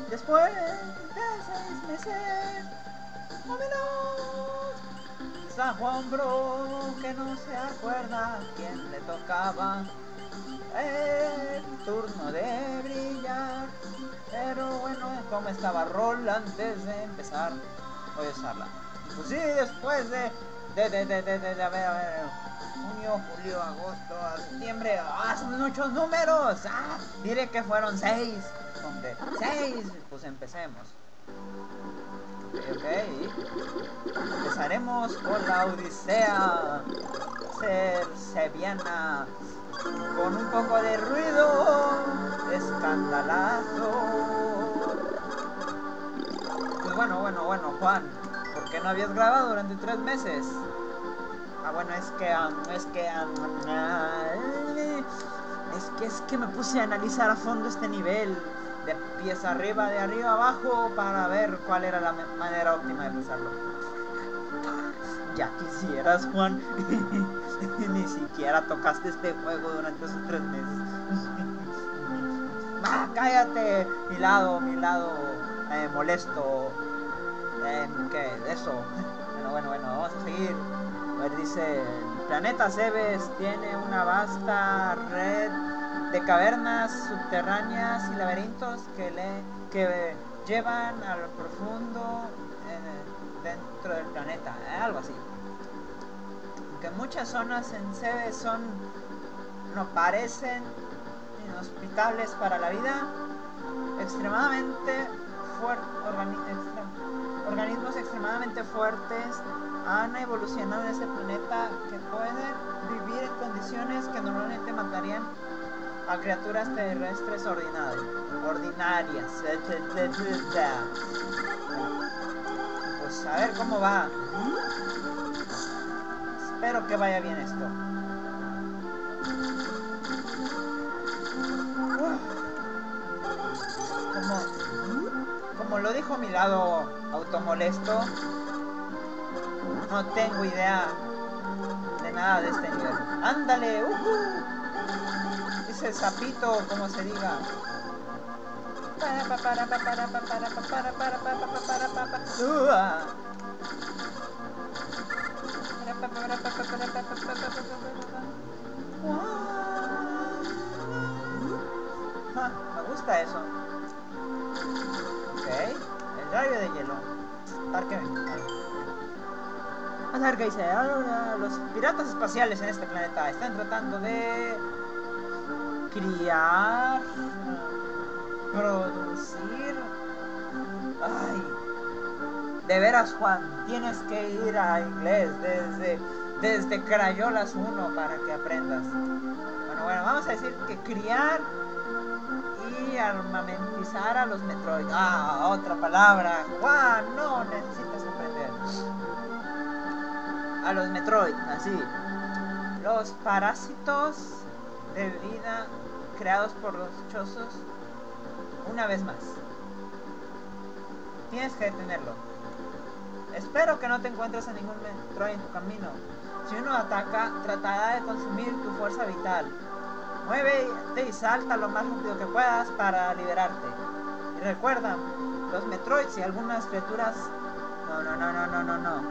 Después de 6 meses, o menos, está Juan Bro que no se acuerda quién le tocaba el turno de brillar. Pero bueno, ¿cómo estaba Rol antes de empezar? Voy a usarla. Pues sí, después de a ver, junio, julio, agosto, septiembre. ¡Ah, son muchos números! ¡Ah! Diré que fueron 6. Hombre, 6. Pues empecemos. Ok. Empezaremos con la Odisea Cerseviana. Con un poco de ruido escandalazo. Pues bueno, Juan, ¿por qué no habías grabado durante 3 meses? Ah, bueno, es que me puse a analizar a fondo este nivel de pieza arriba, de arriba abajo, para ver cuál era la manera óptima de pasarlo. Ya quisieras, Juan. Ni siquiera tocaste este juego durante esos 3 meses. ¡Ah, cállate! Mi lado molesto. ¿Qué? Eso. Bueno, vamos a seguir. A ver, dice: el planeta Cebes tiene una vasta red de cavernas subterráneas y laberintos que llevan al profundo dentro del planeta. Algo así. Aunque muchas zonas en Cebes no parecen inhospitables para la vida, organismos extremadamente fuertes han evolucionado en ese planeta que pueden vivir en condiciones que normalmente matarían a criaturas terrestres ordinarias. Pues a ver cómo va. Espero que vaya bien esto. Como lo dijo mi lado automolesto, no tengo idea de nada de este nivel. ¡Ándale! Dice el sapito, como se diga. Me gusta eso. Ok, el rayo de hielo. Parque. Vamos a ver qué dice. Ahora, los piratas espaciales en este planeta están tratando de criar, producir. Ay, de veras, Juan, tienes que ir a inglés desde Crayolas 1 para que aprendas. Bueno, vamos a decir que criar y armamentizar a los Metroid. Ah, otra palabra. Juan, no necesitas aprender. A los Metroid, así. Los parásitos de vida creados por los chozos. Una vez más. Tienes que detenerlo. Espero que no te encuentres a ningún Metroid en tu camino. Si uno ataca, tratará de consumir tu fuerza vital. Muévete y salta lo más rápido que puedas para liberarte. Y recuerda, los Metroids y algunas criaturas... No.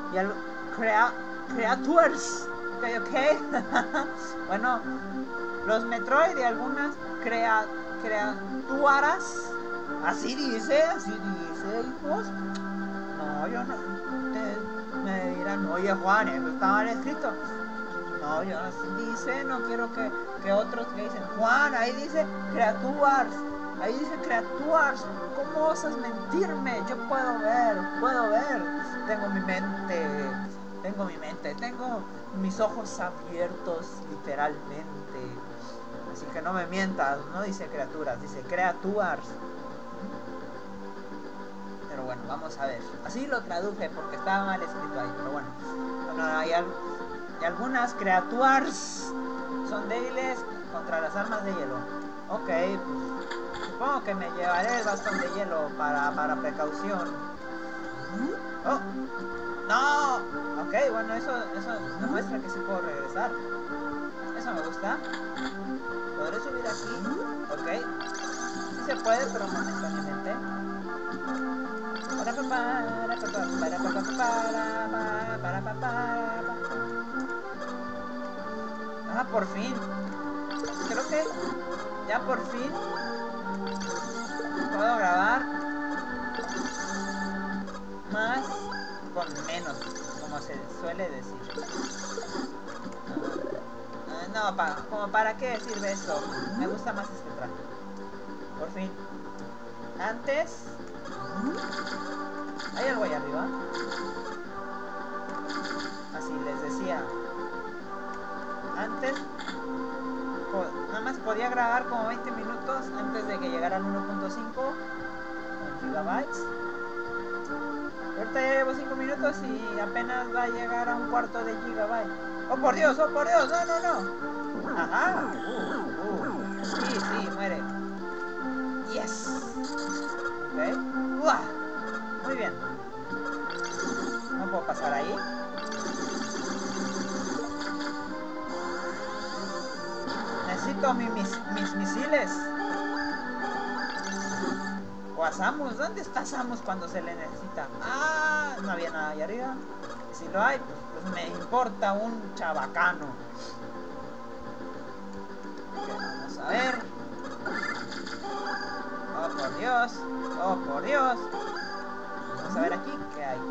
Y creatures. Ok. Bueno, los Metroid y algunas criaturas. Así dice, hijos. No, yo no. Ustedes me dirán, oye, Juan, eso está mal escrito. No, yo así dice, no quiero que otros que dicen, Juan, ahí dice creatures. Ahí dice criaturas. ¿Cómo osas mentirme? Yo puedo ver. Tengo mi mente, tengo mis ojos abiertos literalmente. Así que no me mientas, no dice criaturas, dice criaturas. Pero bueno, vamos a ver. Así lo traduje porque estaba mal escrito ahí, pero bueno. Y algunas criaturas son débiles contra las armas de hielo. Ok, pues supongo que me llevaré el bastón de hielo para precaución. ¡Oh! ¡No! Ok, bueno, eso demuestra que sí puedo regresar. Eso me gusta. ¿Podré subir aquí? Ok. Sí se puede, pero momentáneamente. por fin. Creo que ya por fin puedo grabar más con menos, como se suele decir. No, como para qué sirve eso. Me gusta más este traje. Por fin. Antes... ¿Hay algo ahí arriba? Así les decía. Antes... nada más podía grabar como 20 minutos antes de que llegara al 1.5 gigabytes. Ahorita ya llevo 5 minutos y apenas va a llegar a un cuarto de gigabyte. ¡Oh, por Dios! ¡Oh, por Dios! ¡No, no, no! ¡Ajá! Sí, sí, muere. ¡Yes! Ok. ¡Uah! Muy bien. ¿No puedo pasar ahí? Necesito mis misiles. O a Samus. ¿Dónde está Samus cuando se le necesita? Ah, no había nada ahí arriba. Y si lo hay, pues me importa un chabacano. Okay, vamos a ver. Oh, por Dios. Oh, por Dios. Vamos a ver aquí qué hay.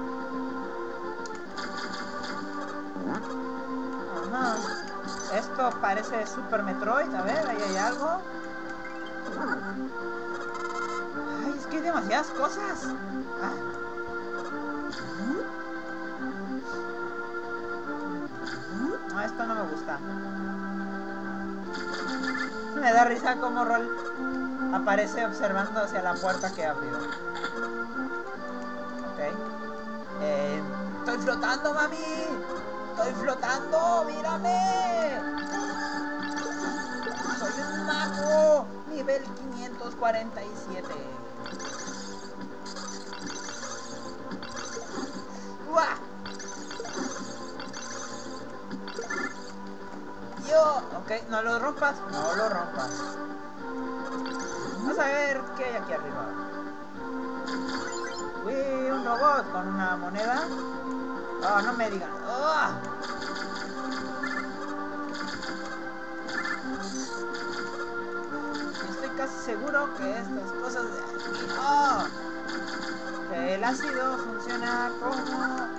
Ajá. Esto parece Super Metroid. A ver, ahí hay algo. Ay, es que hay demasiadas cosas. No, esto no me gusta. Me da risa como Roll aparece observando hacia la puerta que abrió. Ok. Estoy flotando, mami. Estoy flotando, mírame. Soy un mago. Nivel 547. ¡Uah! Ok, no lo rompas, no lo rompas. Vamos a ver qué hay aquí arriba. Uy, un robot con una moneda. Oh, no me digan. Oh. Estoy casi seguro que estas cosas de aquí. Oh. Que el ácido funciona como...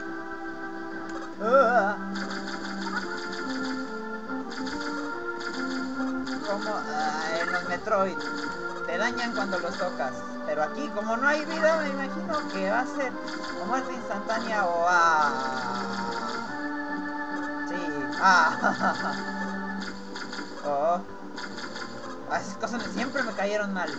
como en los Metroid. Te dañan cuando los tocas. Pero aquí, como no hay vida, me imagino que va a ser o muerte instantánea o... Sí. Oh. Esas cosas siempre me cayeron mal.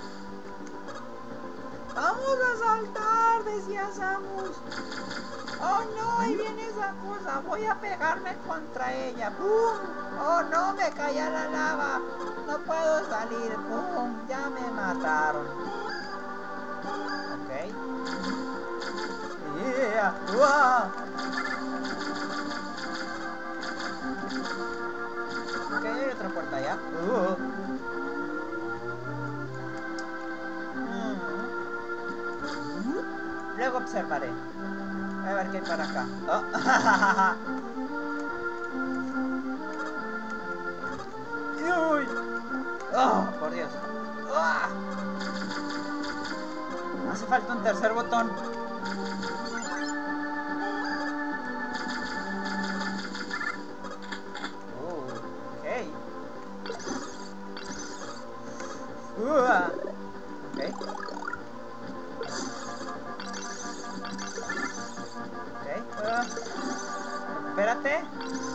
Vamos a saltar, decía Samus. Oh no, ahí viene esa cosa. Voy a pegarme contra ella. ¡Pum! Oh no, me caí a la lava. No puedo salir. ¡Pum! Ya me mataron. Ok. Yeah. ¡Wow! Ok, hay otra puerta allá. Luego observaré. A ver qué hay para acá. Oh. Uy. Oh, por Dios. Oh. Hace falta un tercer botón. Ok. Ok. Espérate.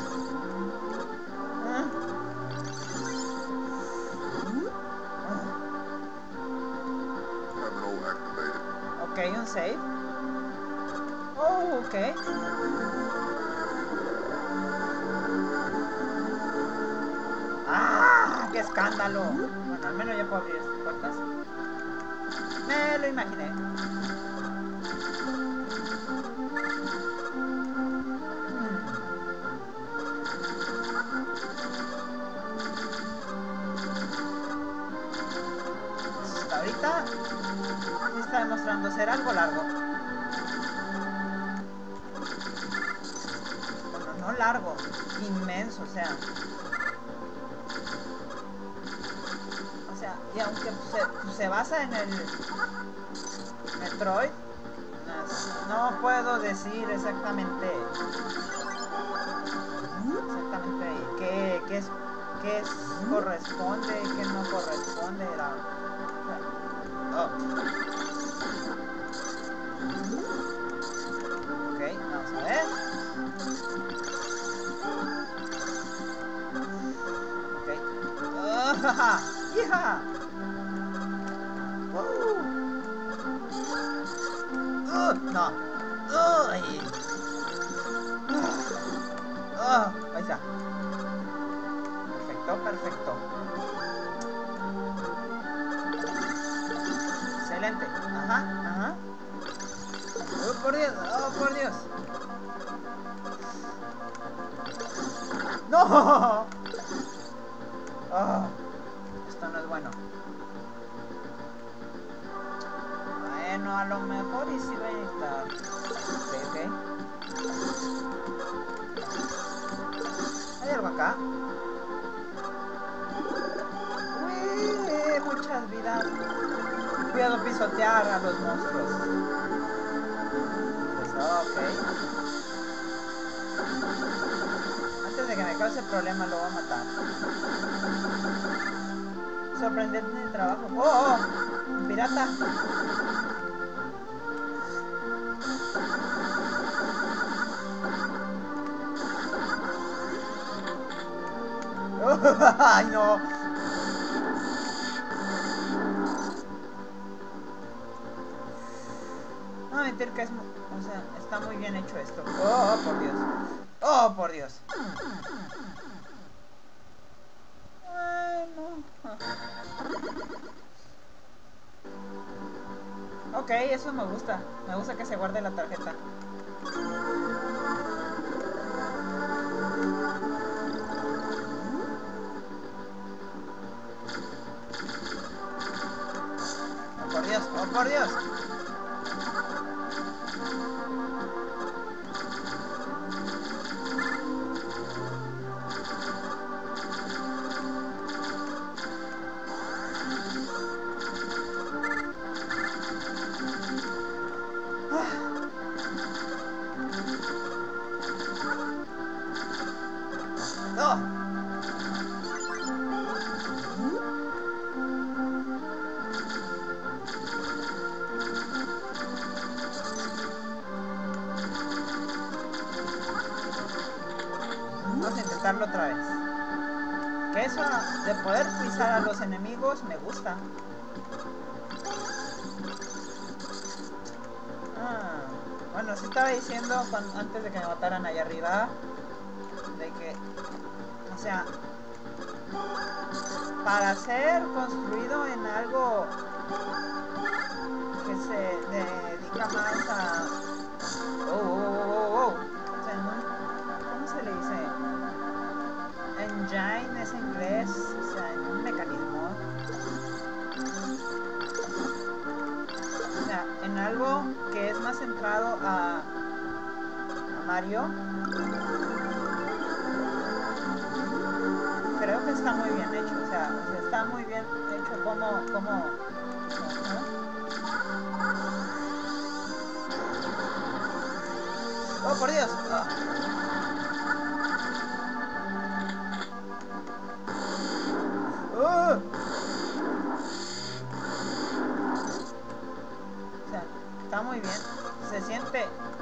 Ok, un save. Oh, ok. ¡Ah! ¡Qué escándalo! Bueno, al menos ya puedo abrir estas puertas. Me lo imaginé. Hasta ahorita me está demostrando ser algo largo. Bueno, no largo, inmenso, o sea. Y aunque se basa en el Metroid, no puedo decir exactamente qué corresponde, qué no corresponde. Ok, vamos a ver. Ok. ¡Hija! No. Ahí está. Perfecto. Excelente. Ajá. Oh, por Dios. ¡No! Esto no es bueno. Bueno, a lo mejor y si va a necesitar. Ok. ¿Hay algo acá? Uy, muchas vidas. Cuidado pisotear a los monstruos. Pues, ok. Antes de que me cause problema lo voy a matar. Sorprendente trabajo. ¡Oh! ¡Un pirata! ¡Ay, no! No mentir que es... O sea, está muy bien hecho esto. ¡Oh, por Dios! ¡Oh, por Dios! Bueno... Ok, eso me gusta. Me gusta que se guarde la tarjeta. ¡Oh, por Dios! ¡Oh, por Dios! Vamos a intentarlo otra vez. Que eso de poder pisar a los enemigos me gusta. Bueno, sí estaba diciendo antes de que me mataran allá arriba, de que, o sea, para ser construido en algo que se dedica más a... O sea, ¿cómo se le dice? Engine es inglés, o sea, en un mecanismo. O sea, en algo que es más centrado a Mario. Creo que está muy bien hecho, o sea está muy bien hecho como ¡oh, por Dios! O sea, está muy bien, se siente,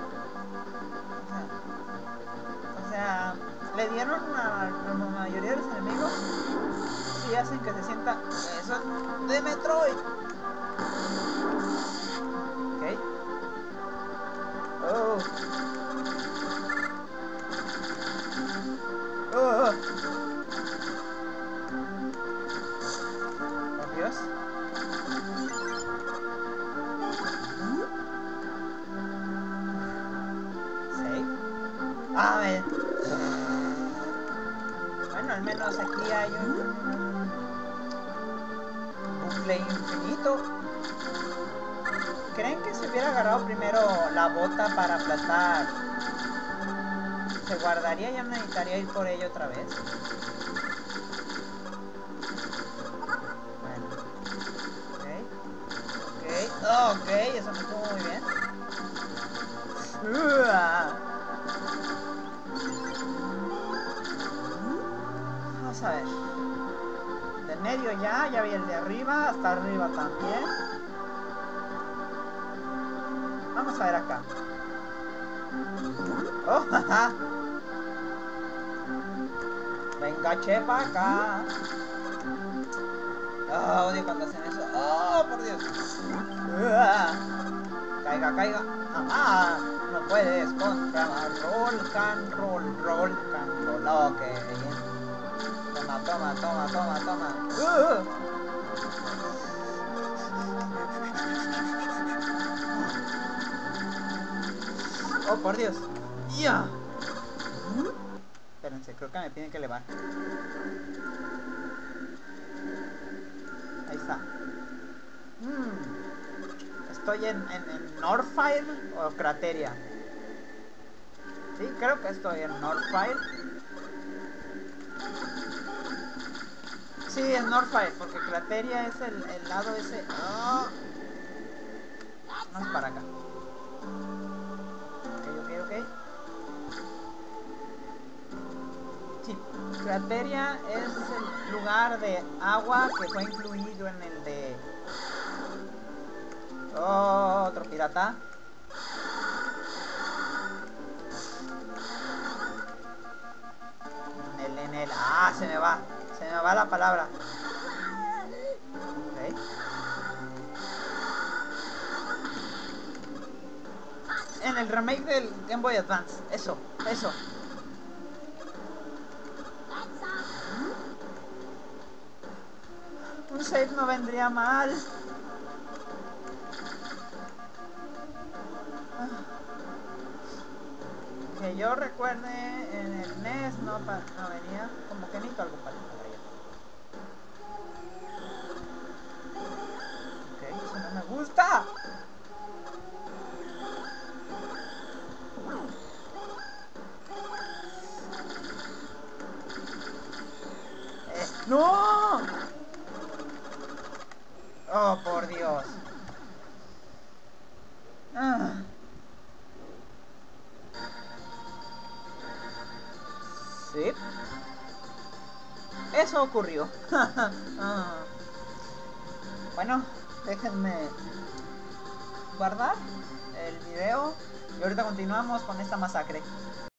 o sea, le dieron a la mayoría de los enemigos y hacen que se sienta eso de Metroid. Ok. Por Dios. Bueno, al menos aquí hay un bucle infinito. ¿Creen que si hubiera agarrado primero la bota para aplastar, se guardaría? Ya no necesitaría ir por ello otra vez. Bueno. Ok, eso me estuvo muy bien. Vamos a ver. Del medio ya vi el de arriba, hasta arriba también. Vamos a ver acá. Oh, jaja. Venga, chepa acá. Oh, odio cuando hacen eso. Oh, por Dios. Caiga, caiga. Ah, no puedes contra roll can roll. Ok. Toma. Oh, por Dios. Ya. Espérense, creo que me piden que elevar. Ahí está. ¿Estoy en Northfire o Crateria? Sí, creo que estoy en Northfire. Sí, en Northfire, porque Crateria es el lado ese. Oh. Vamos para acá. Ok. Sí, Crateria es el lugar de agua que fue incluido en el de... Oh, otro pirata. En el... Ah, se me va la palabra. Ok. En el remake del Game Boy Advance. Eso. Un save no vendría mal. Que yo recuerde, en el NES no venía. Como que necesito algo para allá. Ok, eso no me gusta. ¡No! Oh, por Dios. Sí. Eso ocurrió. Bueno, déjenme guardar el video y ahorita continuamos con esta masacre.